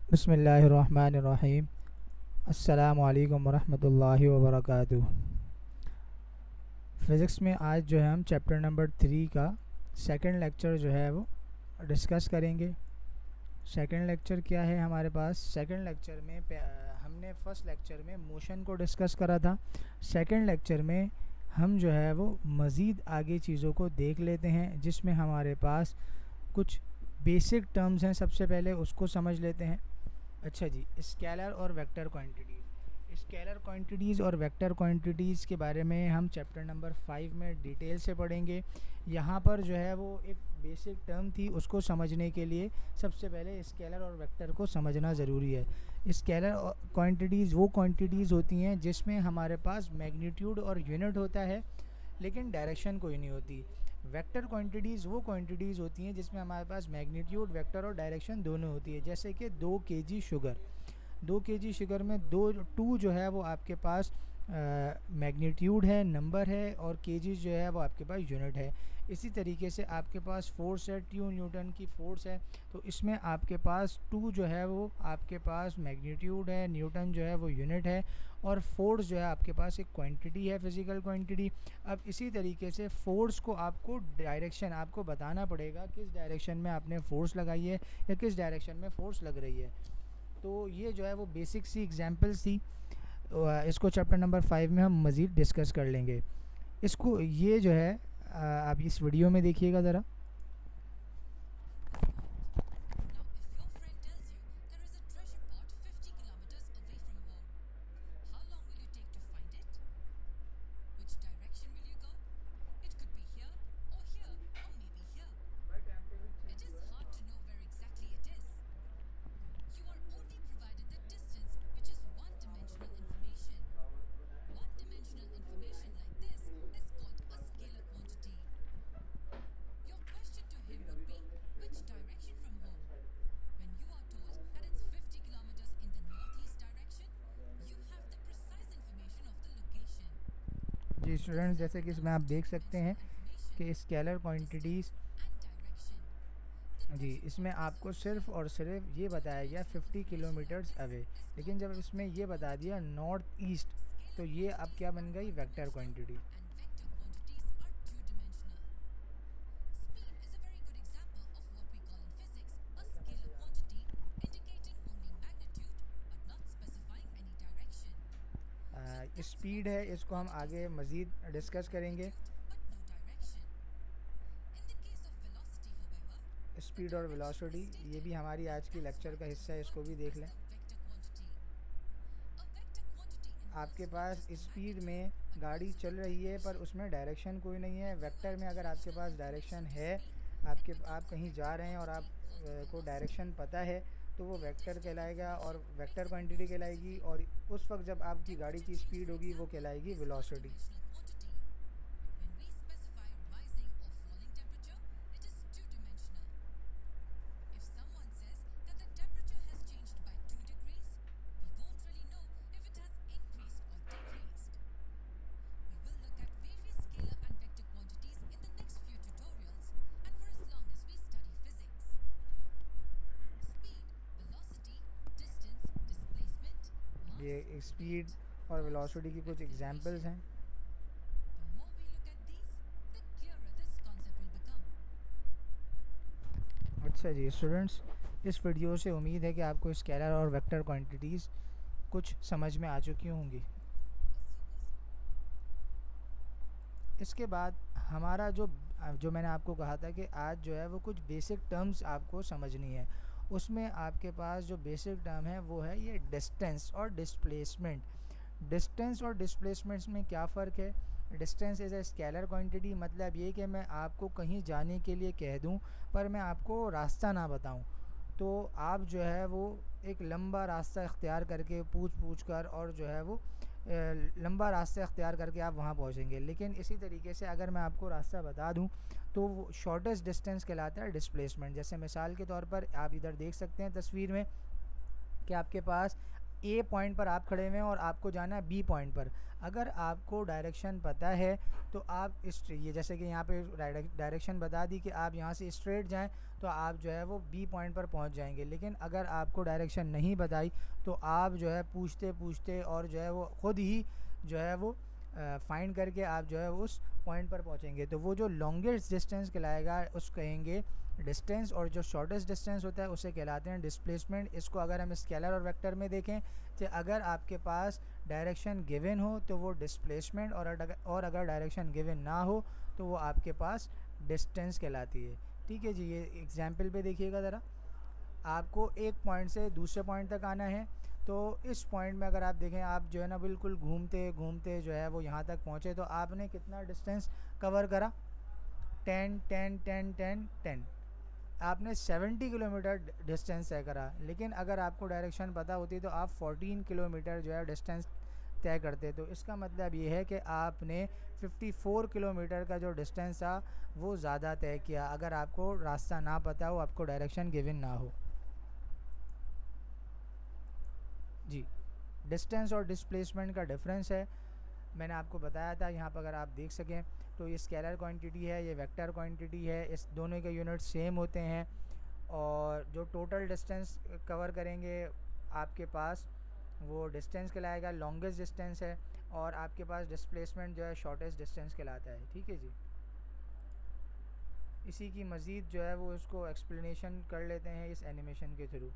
बिस्मिल्लाहिर्रहमानिर्रहीम। अस्सलामु अलैकुम वरहमतुल्लाहि वबरकातुहू। फ़िज़िक्स में आज जो है हम चैप्टर नंबर 3 का सेकंड लेक्चर जो है वो डिस्कस करेंगे। सेकंड लेक्चर क्या है हमारे पास? सेकंड लेक्चर में हमने फर्स्ट लेक्चर में मोशन को डिस्कस करा था। सेकंड लेक्चर में हम जो है वो मज़ीद आगे चीज़ों को देख लेते हैं, जिसमें हमारे पास कुछ बेसिक टर्म्स हैं। सबसे पहले उसको समझ लेते हैं। अच्छा जी, स्केलर और वेक्टर क्वांटिटीज़। स्केलर क्वांटिटीज़ और वेक्टर क्वांटिटीज़ के बारे में हम चैप्टर नंबर 5 में डिटेल से पढ़ेंगे। यहाँ पर जो है वो एक बेसिक टर्म थी, उसको समझने के लिए सबसे पहले स्केलर और वेक्टर को समझना ज़रूरी है। स्केलर क्वांटिटीज़ वो क्वांटिटीज़ होती हैं जिसमें हमारे पास मैग्नीट्यूड और यूनिट होता है, लेकिन डायरेक्शन कोई नहीं होती। वेक्टर क्वांटिटीज़ वो क्वांटिटीज़ होती हैं जिसमें हमारे पास मैग्नीट्यूड, वेक्टर और डायरेक्शन दोनों होती है। जैसे कि 2 kg शुगर, 2 kg शुगर में टू जो है वो आपके पास मैग्नीट्यूड है, नंबर है, और केजी जो है वो आपके पास यूनिट है। इसी तरीके से आपके पास फोर्स है, 2 न्यूटन की फोर्स है, तो इसमें आपके पास 2 जो है वो आपके पास मैग्नीट्यूड है, न्यूटन जो है वो यूनिट है, और फोर्स जो है आपके पास एक क्वांटिटी है, फिज़िकल क्वांटिटी। अब इसी तरीके से फोर्स को आपको डायरेक्शन आपको बताना पड़ेगा, किस डायरेक्शन में आपने फोर्स लगाई है या किस डायरेक्शन में फोर्स लग रही है। तो ये जो है वो बेसिक सी एग्जांपल्स थी। इसको चैप्टर नंबर 5 में हम मज़ीद डिस्कस कर लेंगे। इसको ये जो है आप इस वीडियो में देखिएगा ज़रा। जी स्टूडेंट्स, जैसे कि इसमें आप देख सकते हैं कि स्केलर क्वांटिटीज़, जी इसमें आपको सिर्फ़ और सिर्फ ये बताया गया 50 किलोमीटर्स अवे, लेकिन जब इसमें ये बता दिया नॉर्थ ईस्ट, तो ये अब क्या बन गई? Vector quantity. स्पीड है, इसको हम आगे मज़ीद डिस्कस करेंगे। स्पीड और वेलोसिटी ये भी हमारी आज की लेक्चर का हिस्सा है, इसको भी देख लें। आपके पास स्पीड में गाड़ी चल रही है पर उसमें डायरेक्शन कोई नहीं है। वेक्टर में अगर आपके पास डायरेक्शन है, आप कहीं जा रहे हैं और आप को डायरेक्शन पता है, तो वो वेक्टर कहलाएगा और वेक्टर क्वांटिटी कहलाएगी। और उस वक्त जब आपकी गाड़ी की स्पीड होगी वो कहलाएगी वेलोसिटी। ये स्पीड और वेलोसिटी की कुछ एग्जांपल्स हैं। अच्छा जी स्टूडेंट्स, इस वीडियो से उम्मीद है कि आपको स्केलर और वेक्टर क्वांटिटीज़ कुछ समझ में आ चुकी होंगी। इसके बाद हमारा जो मैंने आपको कहा था कि आज जो है वो कुछ बेसिक टर्म्स आपको समझनी है। उसमें आपके पास जो बेसिक टर्म है वो है ये डिस्टेंस और डिस्प्लेसमेंट। डिस्टेंस और डिस्प्लेसमेंट्स में क्या फ़र्क है? Distance is a scalar quantity, मतलब ये कि मैं आपको कहीं जाने के लिए कह दूं पर मैं आपको रास्ता ना बताऊं, तो आप जो है वो एक लंबा रास्ता इख्तियार करके पूछ कर और जो है वो लंबा रास्ता इख्तियार करके आप वहाँ पहुँचेंगे। लेकिन इसी तरीके से अगर मैं आपको रास्ता बता दूँ तो वो शॉर्टेस्ट डिस्टेंस कहलाता है डिस्प्लेसमेंट। जैसे मिसाल के तौर पर आप इधर देख सकते हैं तस्वीर में कि आपके पास ए पॉइंट पर आप खड़े हुए हैं और आपको जाना है बी पॉइंट पर। अगर आपको डायरेक्शन पता है तो आप ये जैसे कि यहाँ पे डायरेक्शन बता दी कि आप यहाँ से स्ट्रेट जाएं तो आप जो है वो बी पॉइंट पर पहुँच जाएंगे। लेकिन अगर आपको डायरेक्शन नहीं बताई तो आप जो है पूछते पूछते और जो है वो ख़ुद ही जो है वो फाइंड करके आप जो है उस पॉइंट पर पहुँचेंगे। तो वो जो लॉन्गेस्ट डिस्टेंस कहलाएगा उस कहेंगे डिस्टेंस, और जो शॉर्टेस्ट डिस्टेंस होता है उसे कहलाते हैं डिस्प्लेसमेंट। इसको अगर हम स्केलर और वेक्टर में देखें तो अगर आपके पास डायरेक्शन गिवन हो तो वो डिस्प्लेसमेंट, और अगर डायरेक्शन गिवन ना हो तो वो आपके पास डिस्टेंस कहलाती है। ठीक है जी, ये एग्जाम्पल पे देखिएगा ज़रा। आपको एक पॉइंट से दूसरे पॉइंट तक आना है, तो इस पॉइंट में अगर आप देखें, आप जो है ना बिल्कुल घूमते घूमते जो है वो यहाँ तक पहुँचे, तो आपने कितना डिस्टेंस कवर करा? 10 10 10 10 10, आपने 70 किलोमीटर डिस्टेंस तय करा। लेकिन अगर आपको डायरेक्शन पता होती तो आप 14 किलोमीटर जो है डिस्टेंस तय करते। तो इसका मतलब ये है कि आपने 54 किलोमीटर का जो डिस्टेंस था वो ज़्यादा तय किया, अगर आपको रास्ता ना पता हो, आपको डायरेक्शन गिवन ना हो। जी, डिस्टेंस और डिस्प्लेसमेंट का डिफरेंस है, मैंने आपको बताया था। यहाँ पर अगर आप देख सकें तो ये स्केलर क्वांटिटी है, ये वेक्टर क्वांटिटी है, इस दोनों के यूनिट सेम होते हैं। और जो टोटल डिस्टेंस कवर करेंगे आपके पास वो डिस्टेंस कहलाएगा, लॉन्गेस्ट डिस्टेंस है, और आपके पास डिस्प्लेसमेंट जो है शॉर्टेस्ट डिस्टेंस कहलाता है। ठीक है जी, इसी की मज़ीद जो है वो उसको एक्सप्लेनेशन कर लेते हैं इस एनिमेशन के थ्रू।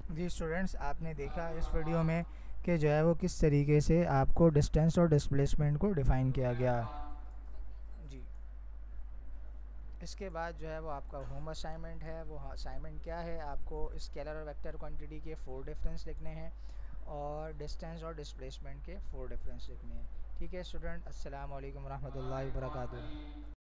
जी स्टूडेंट्स, आपने देखा इस वीडियो में कि जो है वो किस तरीके से आपको डिस्टेंस और डिस्प्लेसमेंट को डिफ़ाइन किया गया। जी, इसके बाद जो है वो आपका होम असाइनमेंट है। वो असाइनमेंट क्या है, आपको स्केलर और वेक्टर क्वांटिटी के 4 डिफरेंस लिखने हैं और डिस्टेंस और डिस्प्लेसमेंट के 4 डिफरेंस लिखने हैं। ठीक है स्टूडेंट, अस्सलाम वालेकुम रहमतुल्लाहि व बरकातुहू।